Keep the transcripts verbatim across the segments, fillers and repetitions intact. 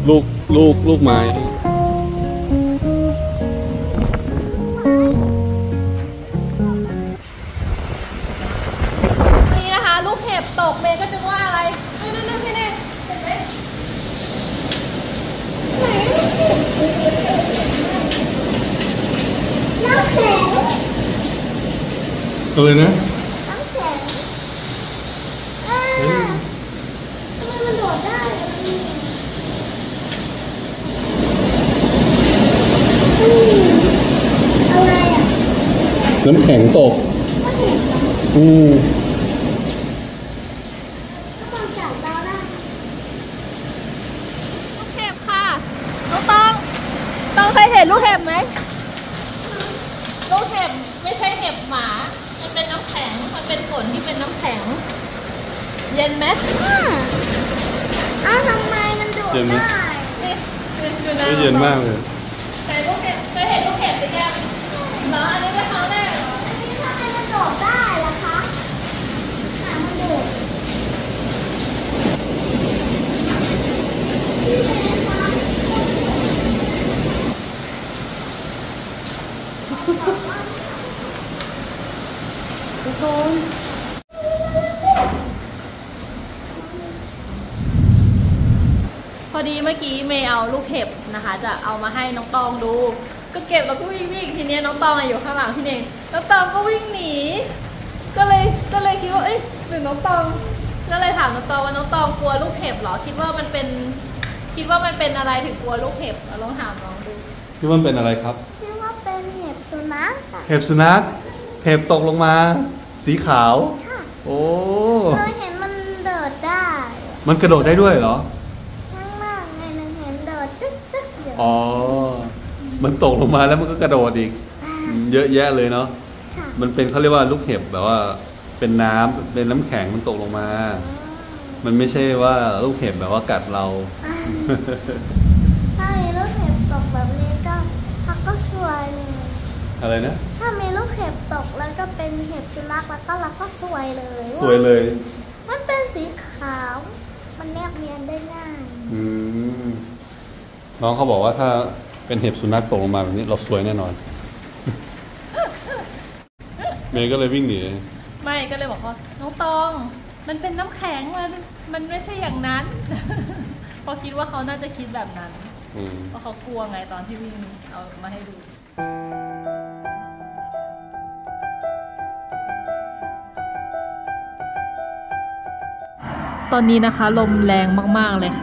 ลูกลูกลูกไม้นี่นะคะลูกเห็บตกเมย์ก็นึกว่าอะไรนี่นี่นี่พี่เน่เห็นไหมน้ำแข็งอะไรนะน้ำแข็งอ่าทำไมมันโดดได้อะไรอ่ะน้ำแข็งตกอืมต้องจับเราได้ลูกเห็บค่ะน้องตองตองเคยเห็นลูกเห็บไหมลูกเห็บไม่ใช่เห็บหมามันเป็นน้ำแข็งมันเป็นฝนที่เป็นน้ำแข็งเย็นไหมอ้าวทำไมมันโดดได้ไม่เย็นมากเลยแต่ลูกเห็บเคยเห็นลูกเห็บหรือยังเหรออันนี้ไม่เขาแน่อันนี้ทำไมมันโดดได้ล่ะคะหามันโดดทุกคนพอดีเมื่อกี้เมย์เอาลูกเห็บนะคะจะเอามาให้น้องตองดูก็เก็บแล้วก็วิ่งวิ่งทีนี้น้องตองอยู่ข้างหลังพี่เนงน้องตองก็วิ่งหนีก็เลยก็เลยคิดว่าเอ้ยหรือน้องตองก็เลยถามน้องตองว่าน้องตองกลัวลูกเห็บหรอคิดว่ามันเป็นคิดว่ามันเป็นอะไรถึงกลัวลูกเห็บลองถามน้องดูคิดว่ามันเป็นอะไรครับคิดว่าเป็นเห็บสุนัขเห็บสุนัขเห็บตกลงมาสีขาวโอ้เคยเห็นมันเดินได้มันกระโดดได้ด้วยเหรอข้างล่างไงนึงเห็นเดินจึ๊กจึ๊กอยู่อ๋อมันตกลงมาแล้วมันก็กระโดดอีกเยอะแยะเลยเนาะมันเป็นเขาเรียกว่าลูกเห็บแบบว่าเป็นน้ำเป็นน้ำแข็งมันตกลงมามันไม่ใช่ว่าลูกเห็บแบบว่ากัดเราถ้ามีลูกเห็บตกแบบนี้ก็เขาก็ช่วยเลยอะไรนะถ้ามีลูกเห็บตกแล้วก็เป็นเห็บสุนัขแล้วก็เราก็สวยเลยสวยเลยมันเป็นสีขาวมันแนบเนียนได้ง่ายอืมน้องเขาบอกว่าถ้าเป็นเห็บสุนัขตกลงมาแบบนี้เราสวยแน่นอนเมย์ก็เลยวิ่งหนีไม่ก็เลยบอกว่าน้องตองมันเป็นน้ำแข็งมันมันไม่ใช่อย่างนั้นพอคิดว่าเขาน่าจะคิดแบบนั้นเพราะเขากลัวไงตอนที่วิ่งเอามาให้ดูตอนนี้นะคะลมแรงมากๆเลยค่ะ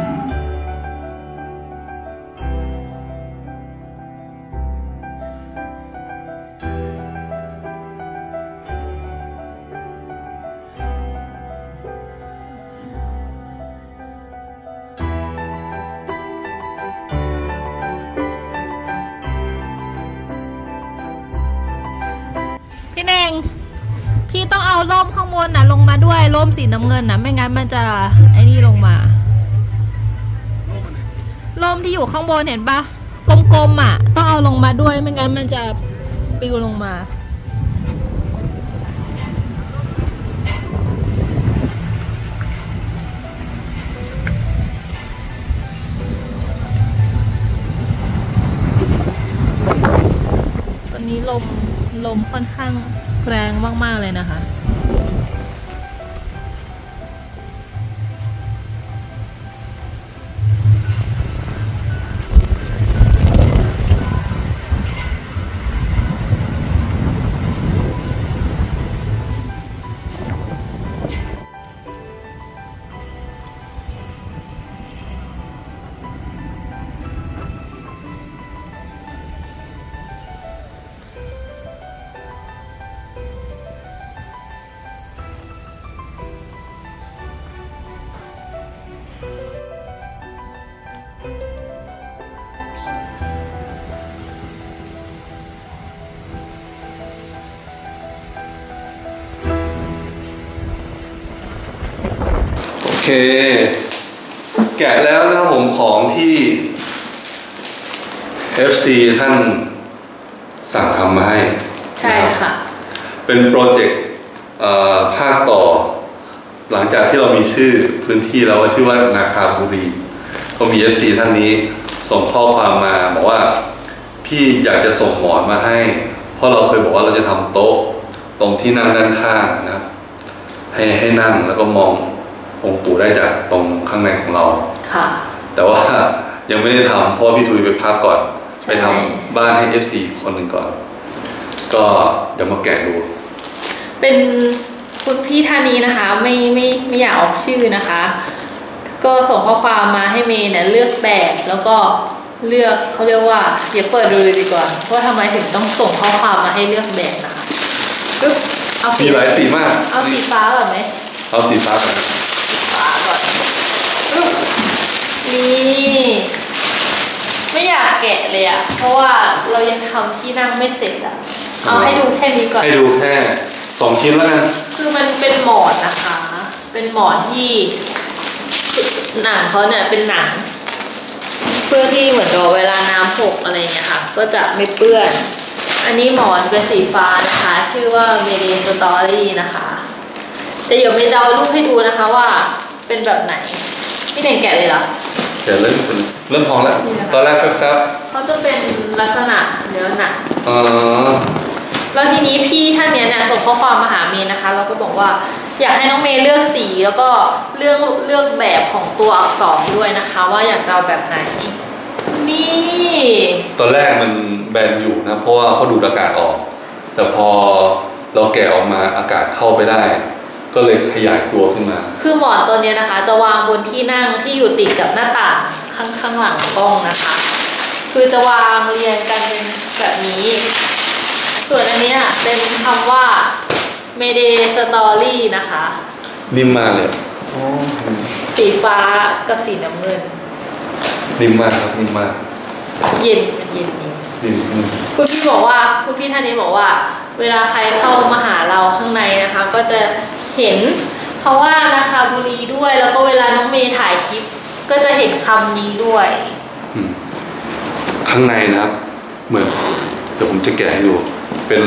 พี่เน่งพี่ต้องเอาร่มข้างบนน่ะลงมาด้วยร่มสีน้ำเงินนะไม่งั้นมันจะไอ้นี่ลงมาร่มที่อยู่ข้างบนเห็นปะกลมๆอ่ะต้องเอาลงมาด้วยไม่งั้นมันจะปลิวลงมาตอนนี้ลมลมค่อนข้างแรงมากๆเลยนะคะโอเคแกะแล้วนะครับผมของที่ เอฟ ซี ท่านสั่งทำมาให้ใช่ค่ะเป็นโปรเจกต์ภาคต่อหลังจากที่เรามีชื่อพื้นที่แล้วว่าชื่อว่านาคาบุรีก็มี เอฟ ซี ท่านนี้ส่งข้อความมาบอกว่าพี่อยากจะส่งหมอนมาให้เพราะเราเคยบอกว่าเราจะทำโต๊ะตรงที่นั่งด้านข้างนะครับให้ให้นั่งแล้วก็มององค์ปู่ได้จากตรงข้างในของเราค่ะแต่ว่ายังไม่ได้ทำเพราะพี่ทุยไปพักก่อนไปทำบ้านให้ เอฟ ซี คนหนึ่งก่อนก็เดี๋ยวมาแกะดูเป็นคุณพี่ท่านนี้นะคะไม่ไม่ไม่อยากออกชื่อนะคะก็ส่งข้อความมาให้เมย์เนี่ยเลือกแบบแล้วก็เลือกเขาเรียกว่าอย่าเปิดดูเลยดีกว่าว่าทำไมถึงต้องส่งข้อความมาให้เลือกแบบนะคะปึ๊บเอาสีหลายสีมากเอาสีฟ้าก่อนไหมเอาสีฟ้าก่อนฟ้าก่อนปึ๊บนี่ไม่อยากแกะเลยอะเพราะว่าเรายังทำที่นั่งไม่เสร็จอะเอาให้ดูแค่นี้ก่อนให้ดูแค่สองชิ้นแล้วกันคือมันเป็นหมอนนะคะเป็นหมอนที่หนังเขาเนี่ยเป็นหนังเพื่อที่เหมือนเราเวลาน้ำหกอะไรเงี้ยค่ะก็จะไม่เปื้อนอันนี้หมอนเป็นสีฟ้านะคะชื่อว่า Mayday Story นะคะจะเดี๋ยวเมย์เอารูปให้ดูนะคะว่าเป็นแบบไหนพี่เน่งแกะเลยเหรอแกะเริ่มเริ่มพองแล้วตอนแรกแฟบๆเขาจะเป็นลักษณะเนื้อหนังอ๋อแล้วทีนี้พี่ท่านนี้เนี่ยส่งข้อความมาหาเมย์นะคะเราก็บอกว่าอยากให้น้องเมย์เลือกสีแล้วก็เลือกเลือกแบบของตัวอักษรด้วยนะคะว่าอยากจะเอาแบบไหนนี่ตอนแรกมันแบนอยู่นะเพราะว่าเขาดูดอากาศออกแต่พอเราแกะออกมาอากาศเข้าไปได้ก็เลยขยายตัวขึ้นมาคือหมอนตัวนี้นะคะจะวางบนที่นั่งที่อยู่ติดกับหน้าต่างข้างข้างหลังกล้องนะคะคือจะวางเรียงกันเป็นแบบนี้ส่วนอันนี้เป็นคำว่า Mayday Story นะคะนิ่มมากเลยสีฟ้ากับสีน้ำเงินนิ่มมากครับนิ่มมากเย็นมันเย็นนี่คุณพี่บอกว่าคุณพี่ท่านนี้บอกว่าเวลาใครเข้ามาหาเราข้างในนะคะก็จะเห็นเพราะว่านาคาบุรีด้วยแล้วก็เวลาน้องเมย์ถ่ายคลิปก็จะเห็นคำนี้ด้วยข้างในนะครับเหมือนเดี๋ยวผมจะแกะให้ดูเป็น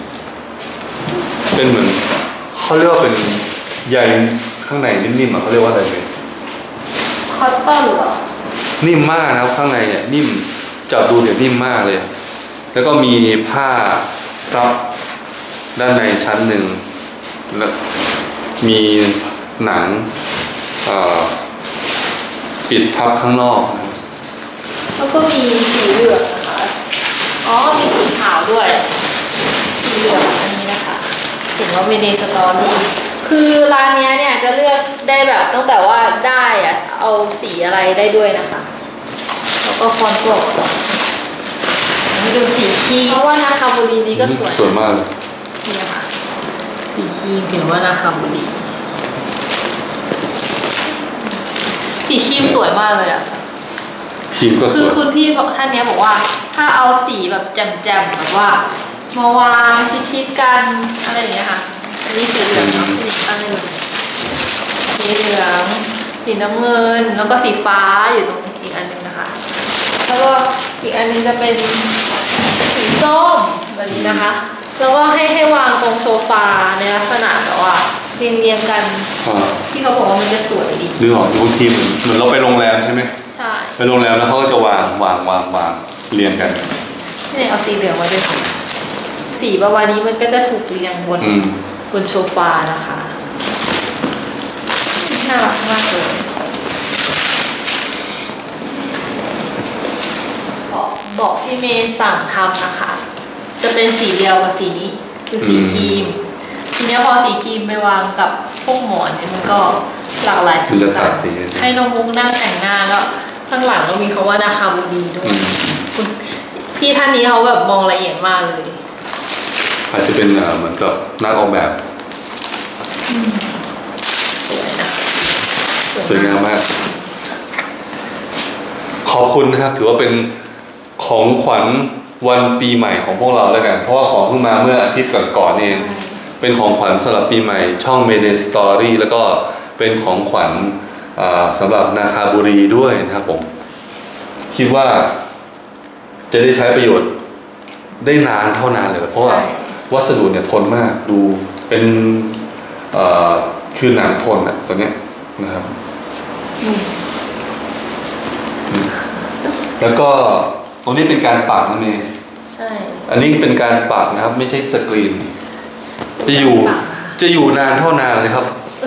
เป็นเหมือนเขาเรียกว่าเป็นใยข้างในนิ่มๆอ่ะเขาเรียกว่าอะไรไหมคอตตอนเหรอนิ่มมากนะครับข้างในเนี่ยนิ่มจับดูเนี่ยนิ่มมากเลยแล้วก็มีผ้าซับด้านในชั้นหนึ่งแล้วมีหนังปิดทับข้างนอกแล้วก็มีสีเหลืองนะคะอ๋อมีสีขาวด้วยสีเหลืองอันนี้นะคะเห็นว่า Mayday Story คือร้านนี้เนี่ยจะเลือกได้แบบตั้งแต่ว่าได้อะเอาสีอะไรได้ด้วยนะคะแล้วก็ฟอนต์ตัวก่อนมาดูสีครีมเพราะว่านาคาบุรีนี้ก็สวยสวยมากเลยนี่นะคะสีครีมเห็นว่านาคาบุรีสีครีมสวยมากเลยอะครีมก็สวยคือคุณพี่ท่านนี้บอกว่าถ้าเอาสีแบบแจ่มๆแบบว่ามาวางชิดๆกันอะไรอย่างเงี้ยค่ะอันนี้สีเหลืองสีอะไรสีเหลืองสีน้ำเงินแล้วก็สีฟ้าอยู่ตรงอีกอันนึงนะคะแล้วก็อีกอันนึงจะเป็นสีส้มแบบนี้นะคะแล้วก็ให้ให้วางตรงโซฟาในลักษณะแบบว่าเรียงเรียงกันที่เขาบอกว่ามันจะสวยดีนึกออกดูทีมเหมือนเราไปโรงแรมใช่ไหมใช่ไปโรงแรมแล้วเขาก็จะวางวางวางวางเรียงกันนี่เอาสีเหลืองมาด้วยสีประมาณนี้มันก็จะถูกเรียงบนบนโซฟานะคะน่ารักมากเลยบอกที่เมย์สั่งทำนะคะจะเป็นสีเดียวกับสีนี้คือสีครีมทีนี้พอสีครีมไปวางกับพวกหมอนเนี่ยมันก็หลากหลายสีสันให้น้องมุกนั่งแต่งหน้าแล้วข้างหลังก็มีคำว่านาคาบุรีด้วยพี่ท่านนี้เขาแบบมองละเอียดมากเลยอาจจะเป็นเหมือนกับนักออกแบบสวยนะสวยงามมากขอบคุณนะครับถือว่าเป็นของขวัญวันปีใหม่ของพวกเราแล้วกันเพราะว่าของเพิ่งมาเมื่ออาทิตย์ก่อนๆเองเป็นของขวัญสำหรับปีใหม่ช่อง Mayday Story แล้วก็เป็นของขวัญสำหรับนาคาบุรีด้วยนะครับผมคิดว่าจะได้ใช้ประโยชน์ได้นานเท่านานเลยเพราะว่าวัสดุเนี่ยทนมากดูเป็นคือหนังทนอ่ะตัวเนี้ยนะครับแล้วก็ตรงนี้เป็นการปักนะเมย์ใช่อันนี้เป็นการปักนะครับไม่ใช่สกรีนจะอยู่จะอยู่นานเท่านานเลยครับ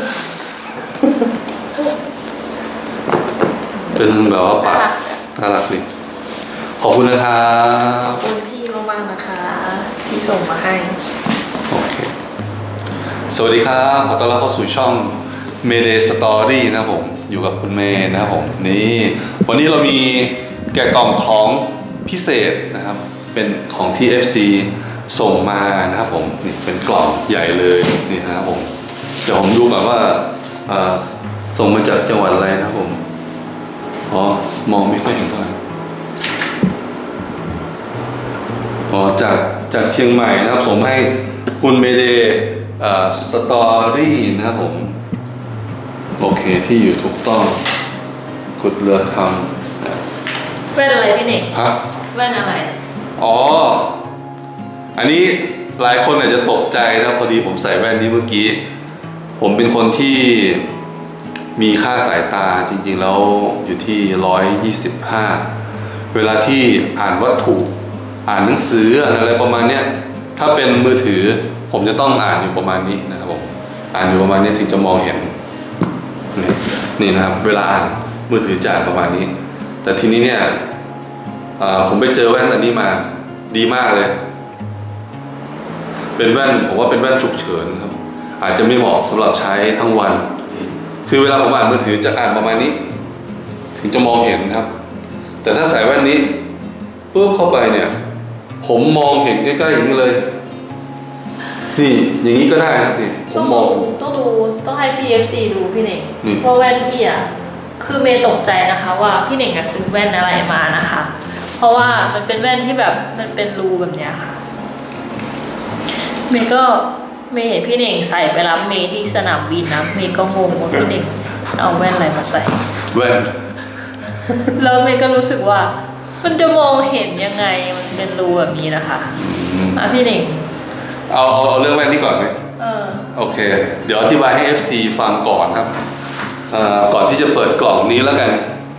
เป็นแบบว่าปักน่ารักดิขอบคุณนะครับขอบคุณพี่มากๆนะคะที่ส่งมาให้โอเคสวัสดีครับขอต้อนรับเข้าสู่ช่อง Mayday Story นะครับผมอยู่กับคุณเมย์นะครับผมนี่วันนี้เรามีแกะกล่องของพิเศษนะครับเป็นของที่ เอฟ ซี ส่งมานะครับผมนี่เป็นกล่องใหญ่เลยนี่นะครับผมเดี๋ยวผมดูก่อนว่าส่งมาจากจังหวัดอะไรนะครับผมอ๋อมองไม่ค่อยเห็นเท่าไหร่อ๋อจากจากเชียงใหม่นะครับส่งให้คุณเมเดย์สตอรี่นะครับผมโอเคที่อยู่ถูกต้องขุดเรือทำแว่นอะไรพี่เน่งฮะแว่นอะไรอ๋ออันนี้หลายคนอาจจะตกใจนะพอดีผมใส่แว่นนี้เมื่อกี้ผมเป็นคนที่มีค่าสายตาจริงๆแล้วอยู่ที่ร้อยยี่สิบห้าเวลาที่อ่านวัตถุอ่านหนังสืออะไรประมาณเนี้ยถ้าเป็นมือถือผมจะต้องอ่านอยู่ประมาณนี้นะครับผมอ่านอยู่ประมาณนี้ถึงจะมองเห็นนี่นะครับเวลาอ่านมือถือจะอ่านประมาณนี้แต่ทีนี้เนี่ยผมไปเจอแว่นอันนี้มาดีมากเลยเป็นแว่นผมว่าเป็นแว่นฉุกเฉินครับอาจจะไม่เหมาะสำหรับใช้ทั้งวันคือเวลาผมอ่านมือถือจะอ่านประมาณนี้ถึงจะมองเห็นครับแต่ถ้าใส่แว่นนี้ปุ๊บเข้าไปเนี่ยผมมองเห็นใกล้ๆอย่างนี้เลยนี่อย่างนี้ก็ได้นะพี่ผมมองต้องดูต้องให้พี่ เอฟ ซี ดูพี่เน่งเพราะแว่นพี่อ่ะคือเมย์ตกใจนะคะว่าพี่เน่งจะซื้อแว่นอะไรมานะคะเพราะว่ามันเป็นแว่นที่แบบมันเป็นรูแบบเนี้ยค่ะเมย์ก็เมย์เห็นพี่เน่งใส่ไปรับเมย์ที่สนามบินนะเมย์ก็งงว่าพี่เน่งเอาแว่นอะไรมาใส่แว่นแล้วเมย์ก็รู้สึกว่ามันจะมองเห็นยังไงมันเป็นรูแบบนี้นะคะอ่ะพี่เน่งเอาเอาเอาเรื่องแว่นนี้ก่อนไหมเออโอเคเดี๋ยวอธิบายให้ เอฟ ซี ฟังก่อนครับก่อนที่จะเปิดกล่องนี้แล้วกัน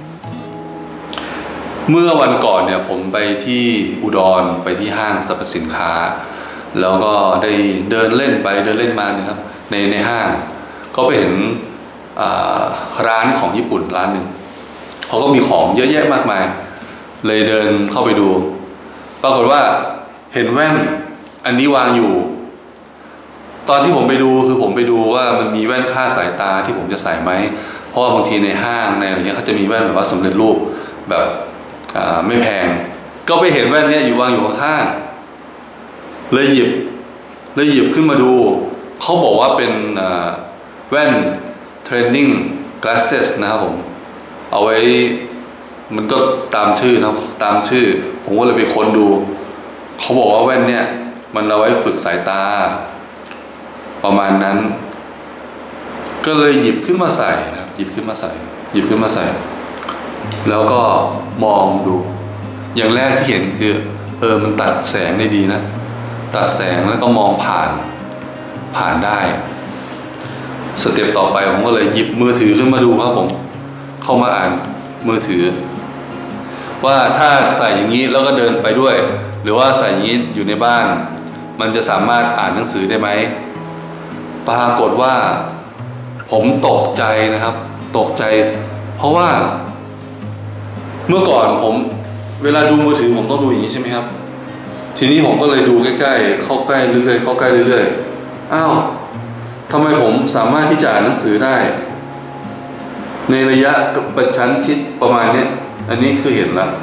เมื่อวันก่อนเนี่ยผมไปที่อุดรไปที่ห้างสรรพสินค้าแล้วก็ได้เดินเล่นไปเดินเล่นมาเนี่ยครับในในห้างก็ไปเห็นร้านของญี่ปุ่นร้านหนึ่งเขาก็มีของเยอะแยะมากมายเลยเดินเข้าไปดูปรากฏว่าเห็นแว่นอันนี้วางอยู่ตอนที่ผมไปดูคือผมไปดูว่ามันมีแว่นค่าสายตาที่ผมจะใส่ไหมเพราะว่าบางทีในห้างในอะไรเงี้ยเขาจะมีแว่นแบบว่าสำเร็จรูปแบบไม่แพงก็ไปเห็นแว่นเนี้ยอยู่วางอยู่ข้างๆเลยหยิบเลยหยิบขึ้นมาดูเขาบอกว่าเป็นแว่น training glasses นะครับผมเอาไว้มันก็ตามชื่อนะตามชื่อผมก็เลยไปค้นดูเขาบอกว่าแว่นเนี้ยมันเอาไว้ฝึกสายตาประมาณนั้นก็เลยหยิบขึ้นมาใส่นะครับหยิบขึ้นมาใส่หยิบขึ้นมาใส่แล้วก็มองดูอย่างแรกที่เห็นคือเออมันตัดแสงได้ดีนะตัดแสงแล้วก็มองผ่านผ่านได้สเต็ปต่อไปผมก็เลยหยิบมือถือขึ้นมาดูครับผมเข้ามาอ่านมือถือว่าถ้าใส่อย่างนี้แล้วก็เดินไปด้วยหรือว่าใส่อย่างนี้อยู่ในบ้านมันจะสามารถอ่านหนังสือได้ไหมปรากฏว่าผมตกใจนะครับตกใจเพราะว่าเมื่อก่อนผมเวลาดูมือถือผมต้องดูอย่างนี้ใช่ไหมครับทีนี้ผมก็เลยดูใกล้ๆเข้าใกล้เรื่อยๆเข้าใกล้เรื่อยๆอ้าวทำไมผมสามารถที่จะอ่านหนังสือได้ในระยะประชันชิดประมาณนี้อันนี้คือเห็นแล้ว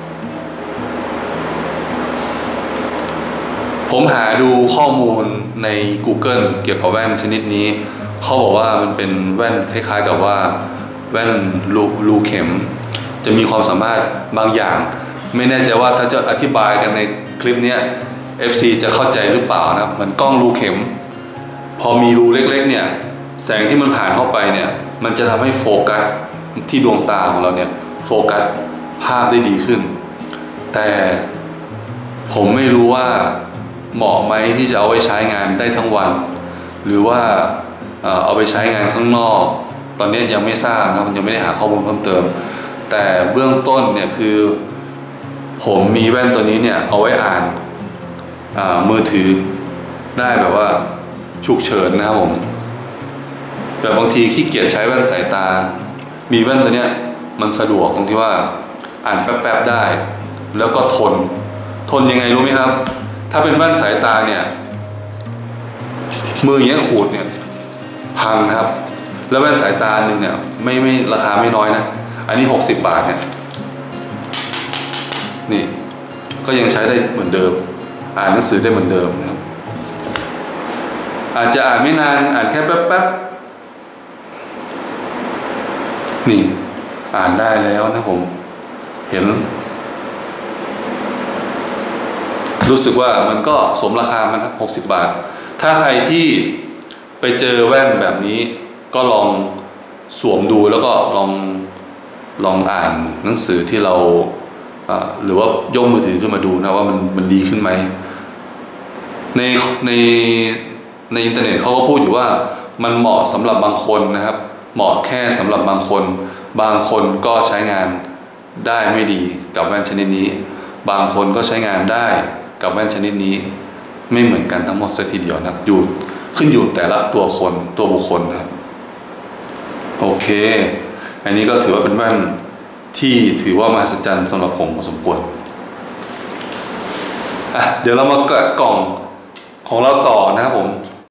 ผมหาดูข้อมูลใน Google เกี่ยวกับแว่นชนิดนี้เขาบอกว่ามันเป็นแว่นคล้ายๆกับว่าแว่นรูรูเข็มจะมีความสามารถบางอย่างไม่แน่ใจว่าถ้าจะอธิบายกันในคลิปนี้ เอฟ ซี จะเข้าใจหรือเปล่านะเหมือนกล้องรูเข็มพอมีรูเล็กๆเนี่ยแสงที่มันผ่านเข้าไปเนี่ยมันจะทำให้โฟกัสที่ดวงตาของเราเนี่ยโฟกัสภาพได้ดีขึ้นแต่ผมไม่รู้ว่าเหมาะไหมที่จะเอาไว้ใช้งานได้ทั้งวันหรือว่าเอาไปใช้งานข้างนอกตอนนี้ยังไม่ทราบนะมันยังไม่ได้หาข้อมูลเพิ่มเติมแต่เบื้องต้นเนี่ยคือผมมีแว่นตัวนี้เนี่ยเอาไว้อ่านอ่ามือถือได้แบบว่าฉุกเฉินนะครับผมแต่บางทีขี้เกียจใช้แว่นสายตามีแว่นตัวเนี้ยมันสะดวกตรงที่ว่าอ่านแป๊บๆได้แล้วก็ทนทนยังไงรู้ไหมครับถ้าเป็นแว่นสายตาเนี่ยมืออย่างเงี้ยขูดเนี่ยพังนะครับแล้วแว่นสายตาหนึ่งเนี่ยไม่ไม่ราคาไม่น้อยนะอันนี้หกสิบบาทเนี่ยนี่ก็ยังใช้ได้เหมือนเดิมอ่านหนังสือได้เหมือนเดิมนะครับอาจจะอ่านไม่นานอ่านแค่แป๊บๆนี่อ่านได้แล้วนะผมเห็นรู้สึกว่ามันก็สมราคามันครับหกสิบบาทถ้าใครที่ไปเจอแว่นแบบนี้ก็ลองสวมดูแล้วก็ลองลองอ่านหนังสือที่เราหรือว่ายกมือถือขึ้นมาดูนะว่ามันมันดีขึ้นไหมในในในอินเทอร์เน็ตเขาก็พูดอยู่ว่ามันเหมาะสำหรับบางคนนะครับเหมาะแค่สำหรับบางคนบางคนก็ใช้งานได้ไม่ดีกับแว่นชนิดนี้บางคนก็ใช้งานได้กับแว่นชนิดนี้ไม่เหมือนกันทั้งหมดสักทีเดียวนะครับอยู่ขึ้นอยู่แต่ละตัวคนตัวบุคคลนะครับโอเคอันนี้ก็ถือว่าเป็นแว่นที่ถือว่ามหัศจรรย์สำหรับผมพอสมควรอ่ะเดี๋ยวเรามาแกะกล่องของเราต่อนะครับผม